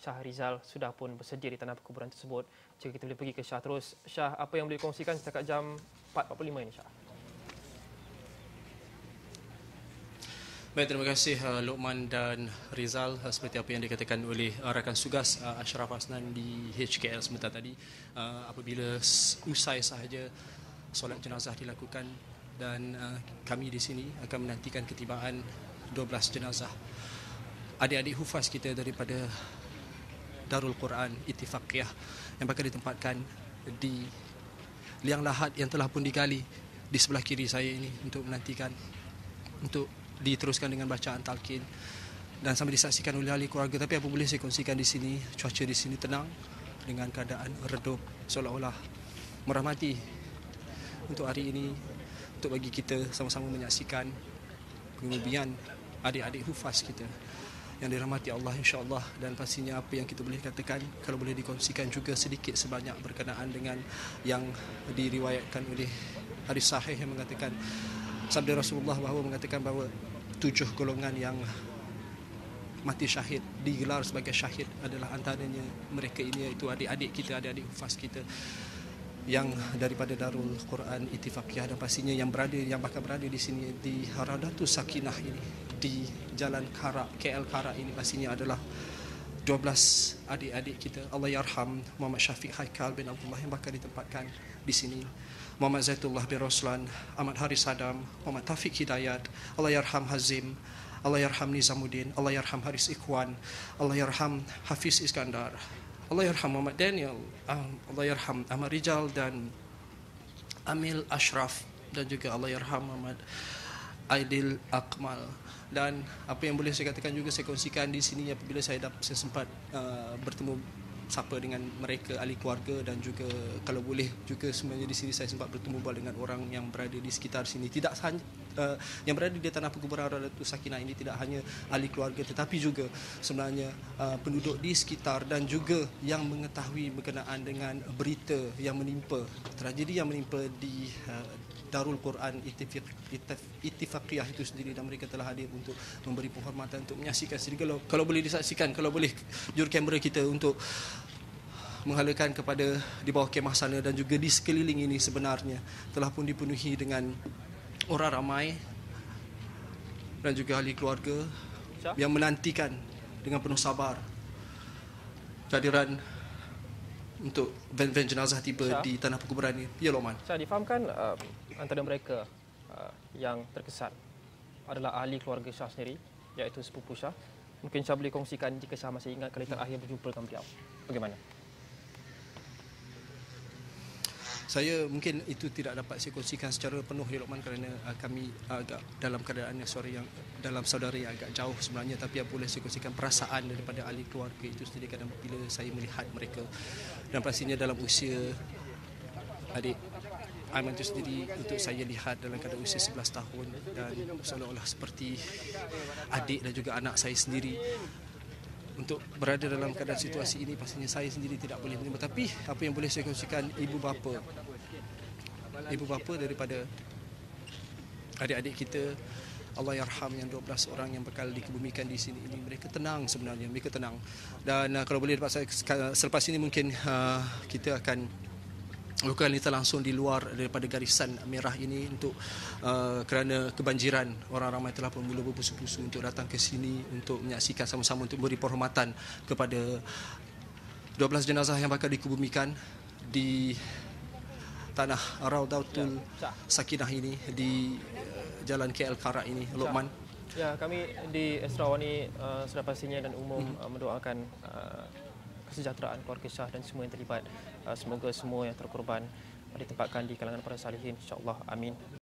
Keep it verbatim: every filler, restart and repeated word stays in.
Shah Rizal sudah pun bersedia di tanah perkuburan tersebut. Jika kita boleh pergi ke Shah terus. Shah, apa yang boleh kongsikan setakat jam empat empat puluh lima ini, Shah? Baik, terima kasih uh, Luqman dan Rizal. Uh, seperti apa yang dikatakan oleh uh, rakan tugas uh, Ashraf Hasnan di H K L sebentar tadi, uh, apabila usai sahaja solat jenazah dilakukan dan uh, kami di sini akan menantikan ketibaan dua belas jenazah adik-adik hufaz kita daripada Darul Quran Ittifaqiyah yang bakal ditempatkan di liang lahat yang telah pun digali di sebelah kiri saya ini untuk menantikan untuk diteruskan dengan bacaan talqin dan sambil disaksikan oleh ahli keluarga. Tapi apa boleh saya kongsikan di sini, cuaca di sini tenang dengan keadaan redup, seolah-olah merahmati untuk hari ini, untuk bagi kita sama-sama menyaksikan kemudian adik-adik hufaz kita yang dirahmati Allah, insya-Allah. Dan pastinya apa yang kita boleh katakan, kalau boleh dikongsikan juga sedikit sebanyak berkenaan dengan yang diriwayatkan oleh hadis sahih yang mengatakan sabda Rasulullah bahawa mengatakan bahawa tujuh golongan yang mati syahid digelar sebagai syahid adalah antaranya mereka ini, iaitu adik-adik kita, adik-adik hufaz kita yang daripada Darul Quran Ittifaqiyah, dan pastinya yang berada yang bakal berada di sini di Raudatus Sakinah ini di Jalan Karak, K L Karak ini pastinya adalah dua belas adik-adik kita. Allah yarham Muhammad Syafiq Haikal bin Abdullah yang bakal ditempatkan di sini, Muhammad Zaitullah bin Roslan, Ahmad Haris Sadam, Muhammad Taufik Hidayat, Allah yarham Hazim, Allah yarham Nizamuddin, Allah yarham Haris Ikhwan, Allah yarham Hafiz Iskandar, Allah yarham Muhammad Daniel, Allah yarham Ahmad Rijal dan Amil Ashraf, dan juga Allah yarham Muhammad Aidil Akmal. Dan apa yang boleh saya katakan juga saya kongsikan di sini apabila saya dapat saya sempat uh, bertemu sapa dengan mereka, ahli keluarga, dan juga kalau boleh juga sebenarnya di sini saya sempat bertemu dengan orang yang berada di sekitar sini. Tidak hanya uh, yang berada di tanah perkuburan Raudatus Sakinah ini tidak hanya ahli keluarga, tetapi juga sebenarnya uh, penduduk di sekitar dan juga yang mengetahui berkenaan dengan berita yang menimpa, tragedi yang menimpa di uh, Darul Quran Ittifaqiyah itu sendiri, dan mereka telah hadir untuk memberi penghormatan, untuk menyaksikan sendiri. Kalau, kalau boleh disaksikan, kalau boleh juru kamera kita untuk menghalakan kepada di bawah kemah sana dan juga di sekeliling ini sebenarnya telah pun dipenuhi dengan orang ramai dan juga ahli keluarga yang menantikan dengan penuh sabar kehadiran untuk van-van jenazah tiba Syah, di tanah perkuburan ini. Ya, Luqman. Syah, difahamkan uh, antara mereka uh, yang terkesan adalah ahli keluarga Syah sendiri, iaitu sepupu Syah. Mungkin Syah boleh kongsikan jika Syah masih ingat kali terakhir berjumpa dengan beliau. Bagaimana? Saya mungkin itu tidak dapat saya kongsikan secara penuh, ya Luqman, kerana uh, kami agak dalam keadaan yang suara yang dalam saudara yang agak jauh sebenarnya. Tapi yang boleh saya kongsikan perasaan daripada ahli keluarga itu sendiri kadang bila saya melihat mereka, dan pastinya dalam usia adik Aiman itu sendiri, untuk saya lihat dalam keadaan usia sebelas tahun dan seolah-olah seperti adik dan juga anak saya sendiri. Untuk berada dalam keadaan situasi ini pastinya saya sendiri tidak boleh menerima. Tapi apa yang boleh saya kongsikan, ibu bapa ibu bapa daripada adik-adik kita, Allah yarham, yang dua belas orang yang bakal dikebumikan di sini ini, mereka tenang sebenarnya, mereka tenang. Dan uh, kalau boleh dapat saya, selepas ini mungkin uh, kita akan lakukan kita langsung di luar daripada garisan merah ini untuk uh, kerana kebanjiran, orang ramai telah pun mula berpusu-pusu untuk datang ke sini untuk menyaksikan sama-sama, untuk beri penghormatan kepada dua belas jenazah yang bakal dikebumikan di tanah Raudatul Sakinah ini di uh, Jalan K L Karak ini, Luqman. Ya, kami di Esrawani uh, sudah pastinya dan umum hmm. uh, mendoakan uh, kesejahteraan keluarga Syah dan semua yang terlibat. Uh, semoga semua yang terkorban ditempatkan di kalangan para salihin, insya-Allah. Amin.